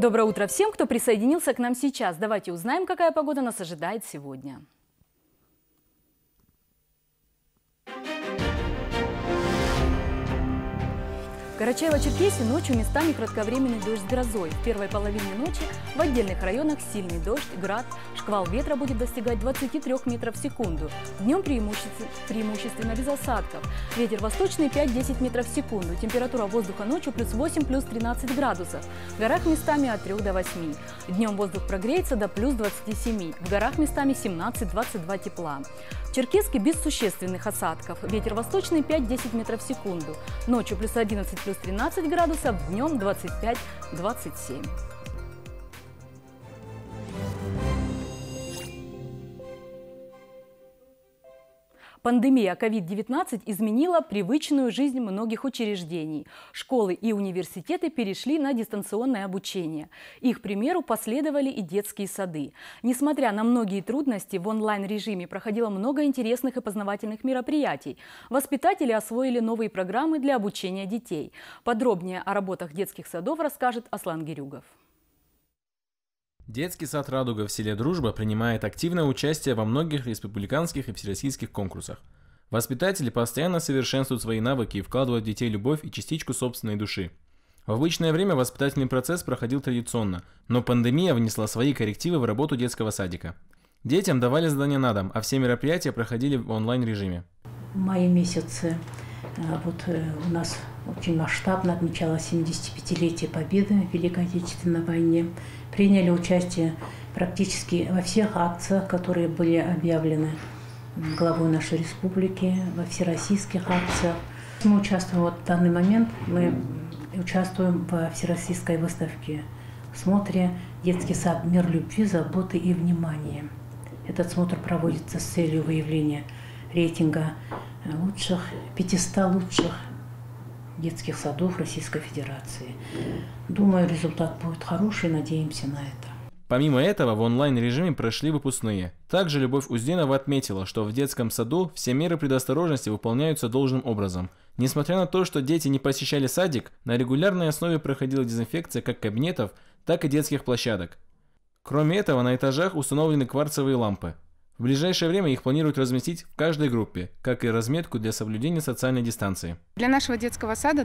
Доброе утро всем, кто присоединился к нам сейчас. Давайте узнаем, какая погода нас ожидает сегодня. В Карачаево-Черкесии ночью местами кратковременный дождь с грозой. В первой половине ночи в отдельных районах сильный дождь, град, шквал ветра будет достигать 23 метров в секунду. Днем преимущественно без осадков. Ветер восточный 5-10 метров в секунду. Температура воздуха ночью плюс 8, плюс 13 градусов. В горах местами от 3 до 8. Днем воздух прогреется до плюс 27. В горах местами 17-22 тепла. В Черкесске без существенных осадков. Ветер восточный 5-10 метров в секунду. Ночью плюс 11, плюс 13 градусов, днем 25-27. Пандемия COVID-19 изменила привычную жизнь многих учреждений. Школы и университеты перешли на дистанционное обучение. Их примеру последовали и детские сады. Несмотря на многие трудности, в онлайн-режиме проходило много интересных и познавательных мероприятий. Воспитатели освоили новые программы для обучения детей. Подробнее о работах детских садов расскажет Аслан Гирюгов. Детский сад «Радуга» в селе Дружба принимает активное участие во многих республиканских и всероссийских конкурсах. Воспитатели постоянно совершенствуют свои навыки и вкладывают в детей любовь и частичку собственной души. В обычное время воспитательный процесс проходил традиционно, но пандемия внесла свои коррективы в работу детского садика. Детям давали задания на дом, а все мероприятия проходили в онлайн-режиме. В мае месяце у нас очень масштабно отмечалось 75-летие Победы в Великой Отечественной войне. Приняли участие практически во всех акциях, которые были объявлены главой нашей республики, во всероссийских акциях. Мы участвуем в данный момент, мы участвуем во всероссийской выставке в смотре «Детский сад. Мир любви, заботы и внимания». Этот смотр проводится с целью выявления рейтинга 500 лучших детских садов Российской Федерации. Думаю, результат будет хороший, надеемся на это. Помимо этого, в онлайн-режиме прошли выпускные. Также Любовь Узденова отметила, что в детском саду все меры предосторожности выполняются должным образом. Несмотря на то, что дети не посещали садик, на регулярной основе проходила дезинфекция как кабинетов, так и детских площадок. Кроме этого, на этажах установлены кварцевые лампы. В ближайшее время их планируют разместить в каждой группе, как и разметку для соблюдения социальной дистанции. Для нашего детского сада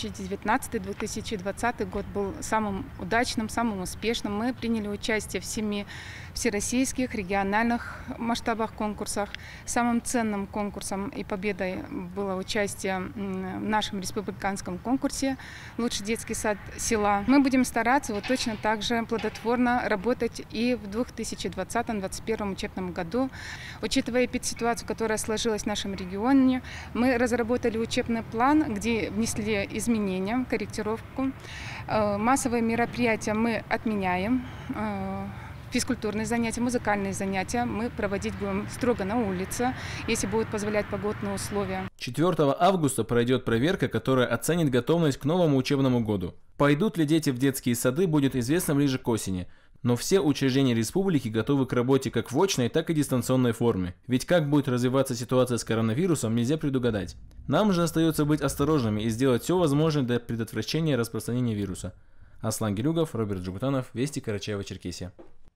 2019-2020 год был самым удачным, самым успешным. Мы приняли участие в 7 всероссийских, региональных масштабах конкурсах. Самым ценным конкурсом и победой было участие в нашем республиканском конкурсе «Лучший детский сад села». Мы будем стараться точно так же плодотворно работать и в 2020-2021 учебном году. Учитывая ситуацию, которая сложилась в нашем регионе, мы разработали учебный план, где внесли изменения, корректировку. Массовые мероприятия мы отменяем. Физкультурные занятия, музыкальные занятия мы проводить будем строго на улице, если будут позволять погодные условия. 4 августа пройдет проверка, которая оценит готовность к новому учебному году. Пойдут ли дети в детские сады, будет известно ближе к осени. Но все учреждения республики готовы к работе как в очной, так и дистанционной форме. Ведь как будет развиваться ситуация с коронавирусом, нельзя предугадать. Нам же остается быть осторожными и сделать все возможное для предотвращения распространения вируса. Аслан Гирюгов, Роберт Джугутанов, Вести, Карачаево-Черкесия.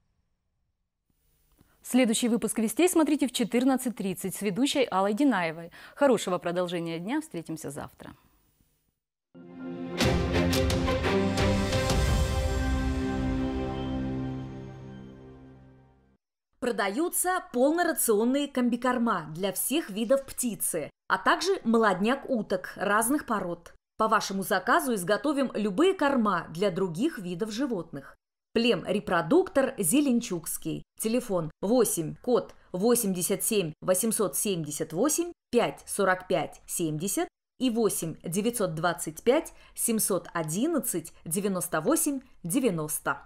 Следующий выпуск «Вестей» смотрите в 14:30 с ведущей Аллой Динаевой. Хорошего продолжения дня. Встретимся завтра. Продаются полнорационные комбикорма для всех видов птицы, а также молодняк уток разных пород. По вашему заказу изготовим любые корма для других видов животных. Племрепродуктор Зеленчукский. Телефон 8, код 87 878 5 45 70 и 8 925 711 98 90.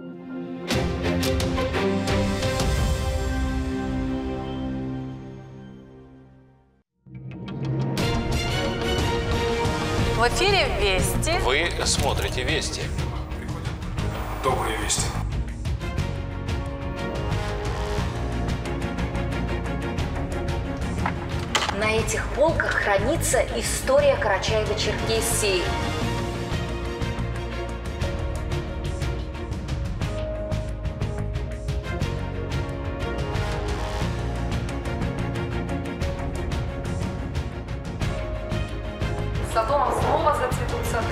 В эфире «Вести». Вы смотрите «Вести». Добрые вести. На этих полках хранится история Карачаево-Черкесии. За домом снова зацветут сады.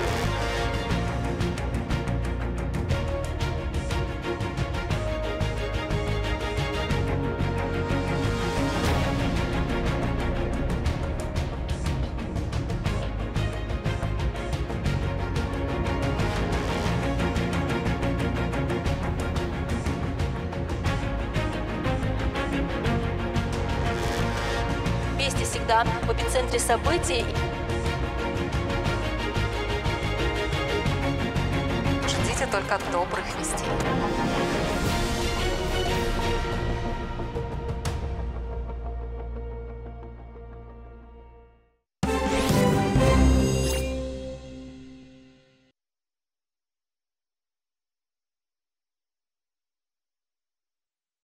Вести всегда в эпицентре событий. Ждите только добрых вестей.